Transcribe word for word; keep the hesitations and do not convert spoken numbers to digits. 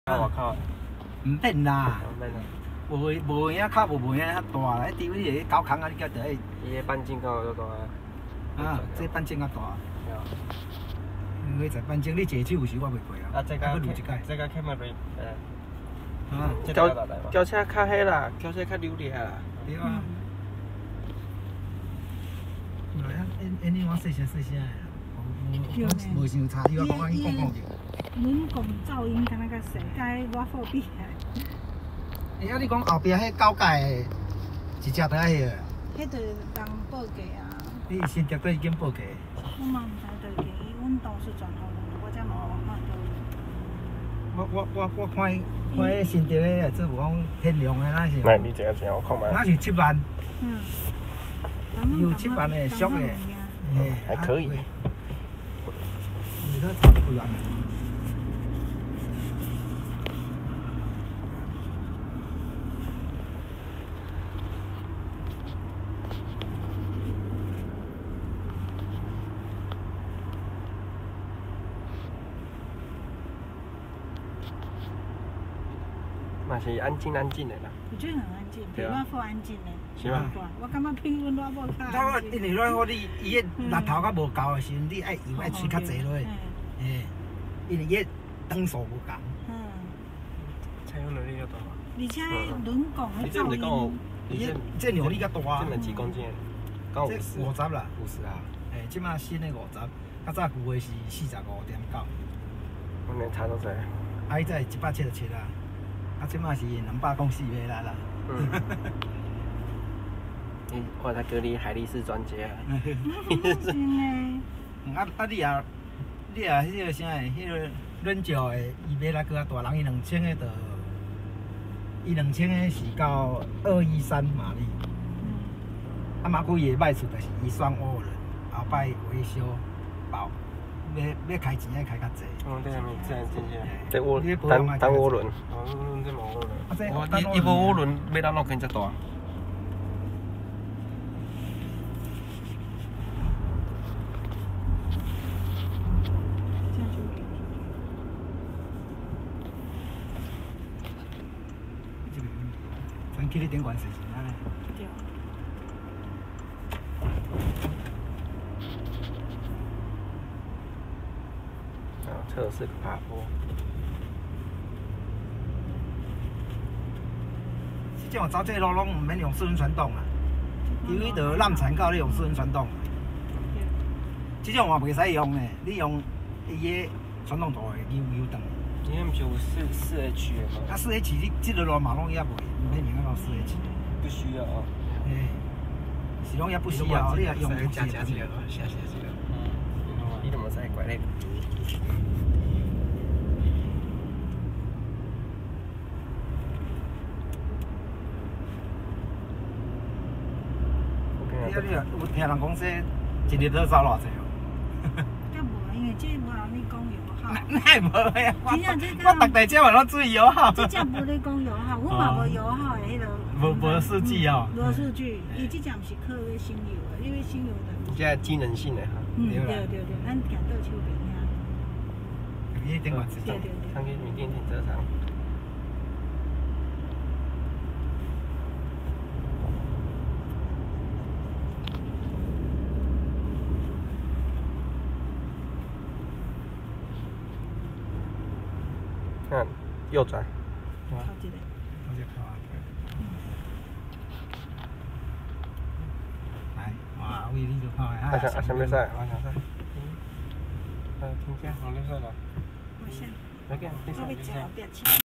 我靠， 唔免啦， 免啦。 无无影较无无影遐大啦，迄 D V D 个高空啊，你叫得迄。 伊个半径够有大啊？ 啊，这半径较大。 对啊。 你在半径，你坐手有时我袂过啊。 啊，这个还佫录一届。 这个 Camry， 呃。 啊， 轿轿车较迄啦，轿车较流利啦。 对啊。来啊，因因你我细声细声诶，无伤差，伊我讲我讲讲着。 轮拱噪音敢若较细，甲迄我货比起来。 哎啊，你讲后壁迄高架的，是只倒来迄个？ 迄着人报价啊。 你先调过已经报价。 我嘛毋知道，伊阮同事转互阮，我才无看到。 我我我我看看迄新调的，这无讲天量的那是。 那你这个钱我看卖。 那是七万。 嗯。 有七万的俗的， 哎，还可以。 你这差不远。 嘛是安静安静的啦。 我觉得很安静，比我好安静嘞。 是吗？ 我感觉比阮我某较安静。 因为阮好你伊个日头较无够的时阵，你爱油爱吹较济落去。嘿，因为伊灯数无共。 嗯。 采用能力较大。 而且轮拱的噪音。 伊这扭力较大。 这能几公斤？刚五十。 五十啦。 五十啊。 诶，即马新的五十，较早旧的是四十五点九。 我能差多少？ 啊，伊才一百七十七啊。啊，即马是两百公四买来啦。嗯。 你我才隔离海力士专家。 真诶。 啊啊！你也你也迄个啥诶，迄个轮脚诶，伊买来搁较大人，伊两千个着，伊两千个是到二一三马力。嗯。啊，马贵伊卖出就是伊双涡轮，后摆维修包，要要开钱要开较济。 哦，对啊，自然进去。这涡单单涡轮。哦，这无涡轮。啊，这伊伊无涡轮，要当弄更遮大。 咱去你顶管是安尼。 对。 啊，测试个爬坡。 即种走这路拢毋免用四轮传动啦，因为着烂残靠你用四轮传动。即种话袂使用诶，你用伊个传动舵会扭扭动。 今天不是有四四 H 的吗？ 啊，四 H 你即个路马拢也袂，毋免用到四 H。 不需要哦。 诶，是拢也不需要，你也用不加加这个，下下这个。嗯。你怎么在拐那个？ 你啊，你啊，有听人讲说一日要走偌济哦？ 敢无，因为这无人咧讲油耗。 那无呀，我真正这我逐台车嘛拢注意油耗。 这只无咧讲油耗，我嘛无油耗的迄个。 无无数据哦。 无数据，伊这只毋是靠迄省油的，因为省油的。 这机能性的哈。 嗯，对对对，咱行倒手边遐。 你顶管是。 对对对。 上去缅甸停车场。看，右转。 靠这个。 靠这靠啊。来，哇，为你就靠啊。 啊，上上边赛，往上赛。嗯。啊，停下，往右上了。 我下。 来，给，停下，停下。